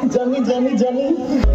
जानी जानी जानी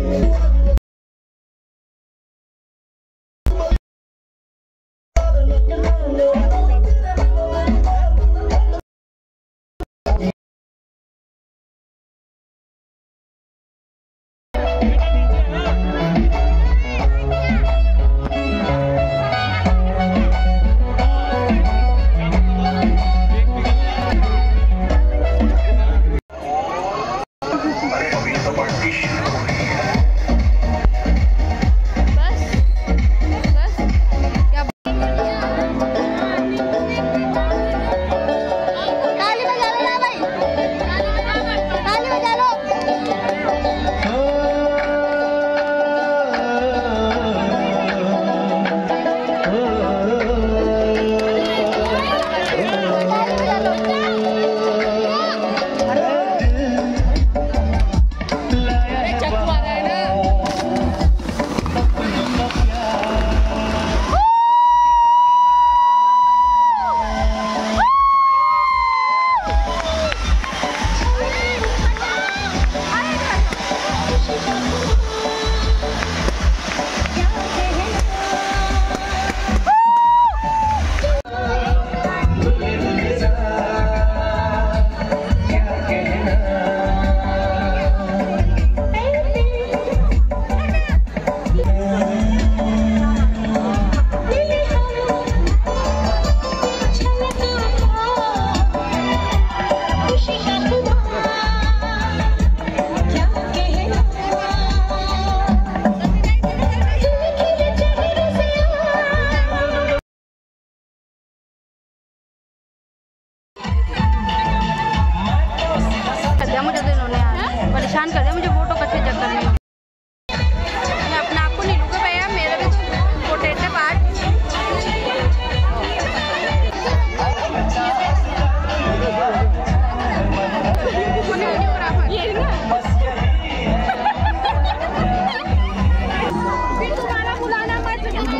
परेशान कर दिया मुझे फोटो के चक्कर में। मैं अपने आप को नहीं लूंगा भैया, मेरा भी फोटेट है पार्ट। फिर तुम्हारा बुलाना मत।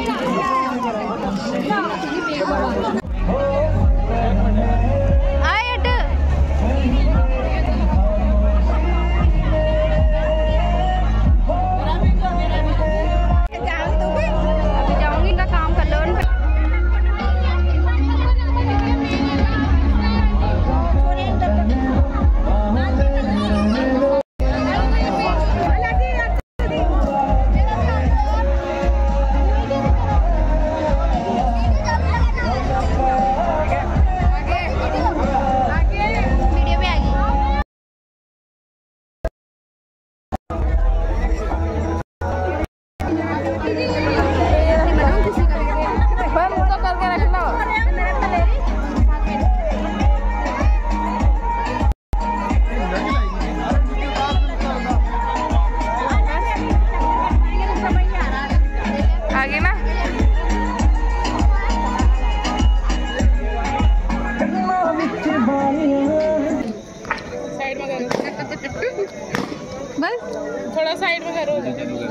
बस थोड़ा साइड में करो।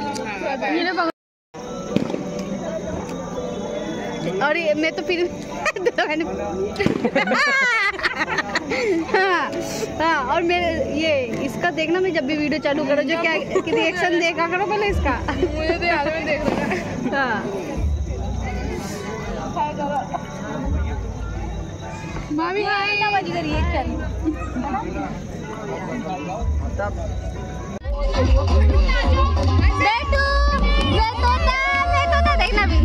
और ये मैं तो फिर हाँ और मेरे ये इसका देखना, मैं जब भी वीडियो चालू करो जो क्या रिएक्शन देखा करो पहले इसका। मुझे तो याद में देख रहा। हाँ मामी ना बज गई रिएक्शन। बेटू बेटू देखना भी।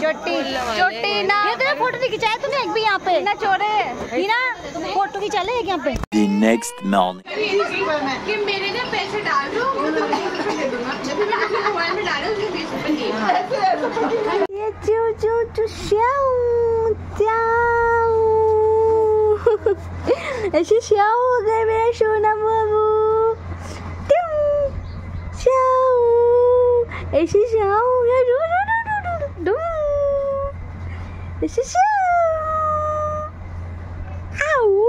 चोटी ना। ये तेरा फोटो नहीं खिंचाया तूने एक भी यहाँ पे ना चोरे ना फोटो खिंचा ले एक यहाँ पे। The next morning. कि मेरे ना पैसे डाल दो जब मैं अपने मोबाइल में डाला उसके 20 रुपए दिए। ये चू चू चू श्याऊ श्याऊ ऐसे श्याऊ हो गए मेरा सोना बाबू। श्याऊ ऐसे श्याऊ हो गया डू डू डू डू डू ऐसे श्याऊ। आऊ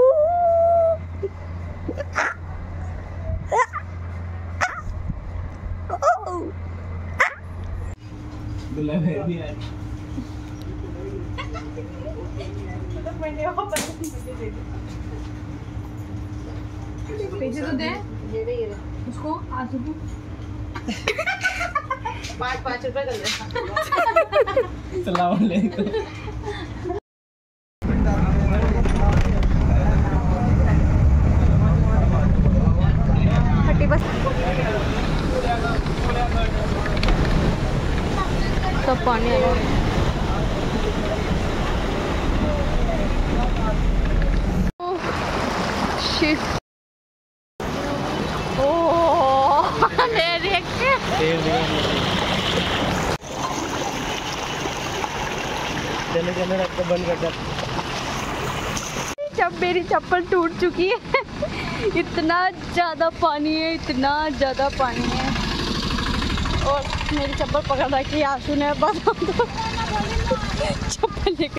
पैसे तो दे उसको आज 5-5 रुपए कर ले। सलाम अलैकुम। हटी बस सब पानी आ गया। शिट बंद कर दे। जब मेरी चप्पल टूट चुकी है इतना ज़्यादा पानी है, इतना ज़्यादा पानी है और मेरी चप्पल पकड़ रखी है आशु ने। बस चप्पल लेकर